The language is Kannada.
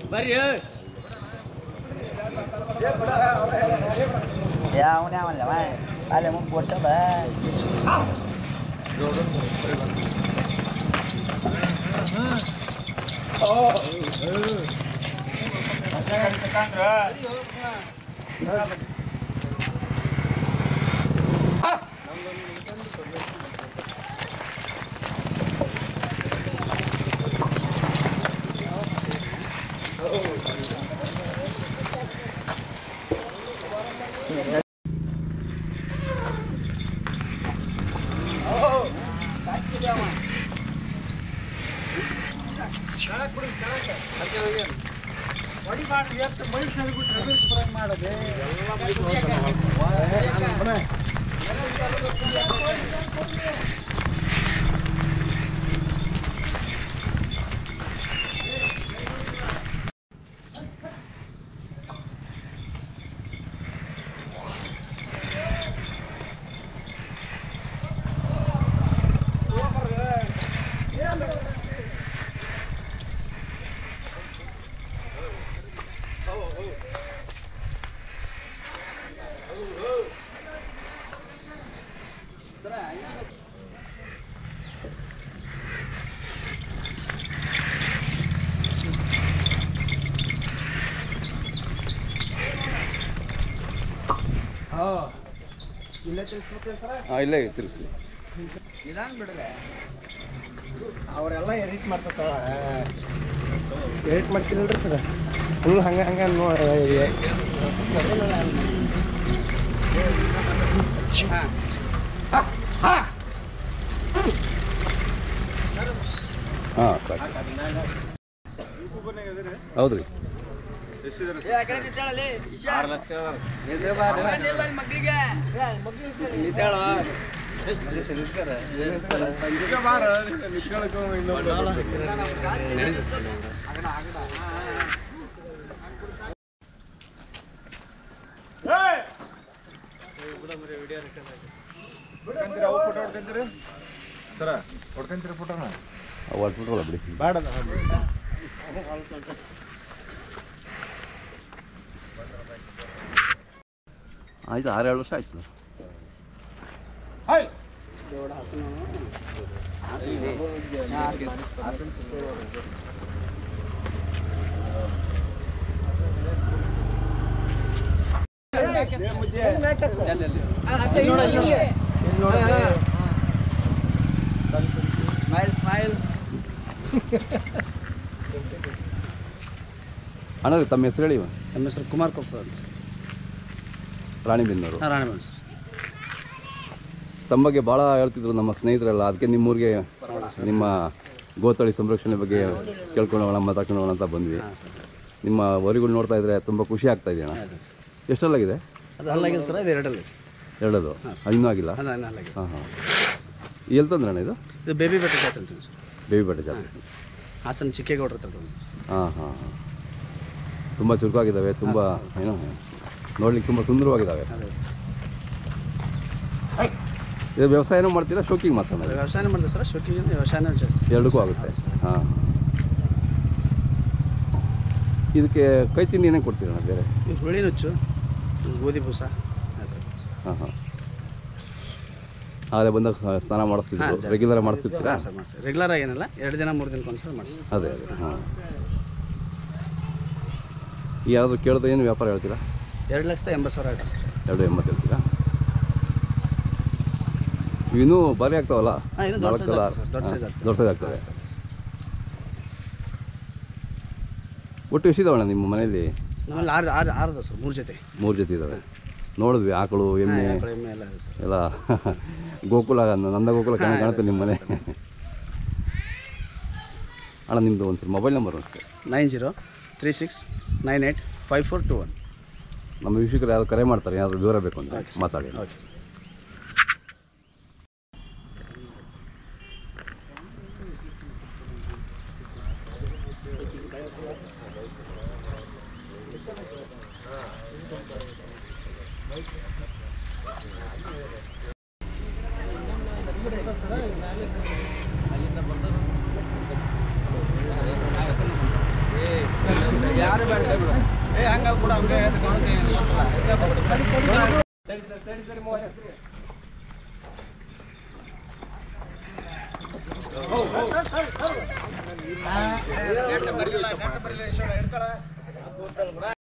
ಬರ್ರಿ ಯಾವನೇ ಅವಲ್ಲ ಅಲ್ಲೇ ಮುಂದೆ ಕೊಡ್ಸದ ಹೊಡಿ ಮಾಡಿ ಎಷ್ಟು ಮನುಷ್ಯರು ಬಿಟ್ಟು ರವಿ ಮಾಡೋದು ಇಲ್ಲೇ ತಿರ್ಸಿ ನಿಧಾನ ಬಿಡಲೆ ಅವರೆಲ್ಲ ಎಡಿಟ್ ಮಾಡ್ತಾರ ಎಡಿಟ್ ಮಾಡ್ತೀರಲ್ರಿ ಸರ್ ಫುಲ್ ಹಂಗೆ ನೋಡಿ ಹಾಂ ಹೌದು ರೀ ಮಕ್ಕಳಿಗೆ ಸರ ಹೊಡ್ಕೊಂತೀರಿ ಫೋಟೋನ ಹೊಟ್ಬಿಟ್ರಲ್ಲ ಬಿಡಿ ಬೇಡ ಆಯ್ತು 6-7 ವರ್ಷ ಆಯ್ತು ಸರ್ ಸ್ಮೈಲ್ ಅಣ್ಣ ತಮ್ಮ ಹೆಸರು ಹೇಳಿ ನಮ್ಮ ಹೆಸರು ಕುಮಾರ್ ಕೊಪ್ಪಳ ಅಂತ ಸರ್ ರಾಣಿಬೆನ್ನೂರು ರಾಣಿಬೆನ್ನೂರು ಸರ್ ತಮ್ಮ ಬಗ್ಗೆ ಭಾಳ ಹೇಳ್ತಿದ್ರು ನಮ್ಮ ಸ್ನೇಹಿತರೆಲ್ಲ ಅದಕ್ಕೆ ನಿಮ್ಮೂರಿಗೆ ನಿಮ್ಮ ಗೋತಳಿ ಸಂರಕ್ಷಣೆ ಬಗ್ಗೆ ಕೇಳ್ಕೊಂಡು ಹೋಗೋಣ ಮಾತಾಡ್ಕೊಂಡು ಹೋಗೋಣ ಅಂತ ಬಂದ್ವಿ ನಿಮ್ಮ ವರಿಗಳು ನೋಡ್ತಾ ಇದ್ರೆ ತುಂಬ ಖುಷಿ ಆಗ್ತಾ ಇದೆ ಅಣ್ಣ ಎಷ್ಟಲ್ಲಾಗಿದೆ ಅದು ಅಲ್ಲಾಗಿದೆ ಸರ್ ಇದು ಎರಡಲ್ಲಿ ಎರಡದು ಇನ್ನೂ ಆಗಿಲ್ಲ ಅದು ಅಲ್ಲಾಗಿದೆ ಹಾಂ ಹಾಂ ಎಲ್ಲಿ ತಂದ್ರೆ ಅಣ್ಣ ಇದು ಬೇಬಿ ಬೆಟ್ಟ ಜಾತ್ರೆ ಅಂತೀನಿ ಸರ್ ಬೇಬಿ ಬೆಟ್ಟ ಜಾತ್ರೆ ಹಾಸನ ಚಿಕ್ಕೇಗೌಡ್ರ ಹತ್ರ ಹಾಂ ಹಾಂ ಹಾಂ ತುಂಬ ಚುರುಕಾಗಿದ್ದಾವೆ ತುಂಬ ಏನೋ ನೋಡ್ಲಿಕ್ಕೆ ತುಂಬ ಸುಂದರವಾಗಿದ್ದಾವೆ ಇದು ವ್ಯವಸಾಯನೂ ಮಾಡ್ತೀರಾ ಶೋಕಿಂಗ್ ಮಾತ್ರ ವ್ಯವಸಾಯನೇ ಮಾಡಿದೆ ಸರ್ ಶೋಕಿಂಗ್ ವ್ಯವಸಾಯನೇ ಜಾಸ್ತಿ ಎರಡಕ್ಕೂ ಆಗುತ್ತೆ ಹಾಂ ಇದಕ್ಕೆ ಕೈ ತಿಂಡಿ ಏನೇ ಕೊಡ್ತೀರಣ್ಣ ಬೇರೆ ಇದು ಹುಳಿ ನುಚ್ಚು ಗೋಧಿ ಬೂಸ ಹಾಂ ಹಾಂ ಅದೇ ಬಂದಾಗ ಸ್ನಾನ ಮಾಡಿಸ್ತಿದ್ರು ರೆಗ್ಯುಲರ್ ಮಾಡಿಸ್ತಿರ್ತೀರಾ ಹಾಂ ಸರ್ ಮಾಡ್ತೀವಿ ರೆಗ್ಯುಲರ್ ಆಗೇನಲ್ಲ 2 ದಿನ 3 ದಿನಕ್ಕೆ ಒಂದ್ಸಲ ಮಾಡಿಸ್ತೀವಿ ಅದೇ ಅದೇ ಹಾಂ ಯಾರಾದರೂ ಕೇಳಿದ್ರೆ ಏನು ವ್ಯಾಪಾರ ಹೇಳ್ತೀರಾ 2,80,000 ಆಯಿತು ಸರ್ 280 ಹೇಳ್ತೀರಾ ಇನ್ನೂ ಭಾರಿ ಆಗ್ತಾವಲ್ಲ ಹಾಂ ಇದು ದೊಡ್ಡ ಸೈಜ್ ಆಗ್ತದೆ ಸರ್ ದೊಡ್ಡ ಸೈಜ್ ಆಗ್ತದೆ ದೊಡ್ಡ ಸೈಜ್ ಆಗ್ತದೆ ಒಟ್ಟು ಎಷ್ಟಿದಾವಣ್ಣ ನಿಮ್ಮ ಮನೆಯಲ್ಲಿ ನಮ್ಮಲ್ಲಿ ಆರು ಅದಾವೆ ಸರ್ 3 ಜೊತೆ 3 ಜೊತೆ ಇದ್ದಾವೆ ನೋಡಿದ್ವಿ ಆಕಳು ಎಮ್ಮೆ ಎಮ್ಮೆ ಎಲ್ಲ ಇದೆ ಸರ್ ಎಲ್ಲ ಗೋಕುಲ ನಂದ ಗೋಕುಲ ಚೆನ್ನಾಗಿ ಕಾಣುತ್ತೆ ನಿಮ್ಮ ಮನೆ ಅಣ್ಣ ನಿಮ್ಮದು ಒಂದು ಮೊಬೈಲ್ ನಂಬರ್ ಅಷ್ಟೇ 9036985421 ನಮ್ಮ ವೀಕ್ಷಕರು ಯಾರು ಕರೆ ಮಾಡ್ತಾರೆ ಯಾರು ವಿವರ ಬೇಕು ಅಂತ ಮಾತಾಡಿ ಓಕೆ ಅಲ್ಲಿಂದ ಯಾರು ಬೇಡ ಬಿಡು ಏ ಹಂಗಾಗಿ ಕೂಡ ಹಂಗೆ ಗೊತ್ತಲ್ಲ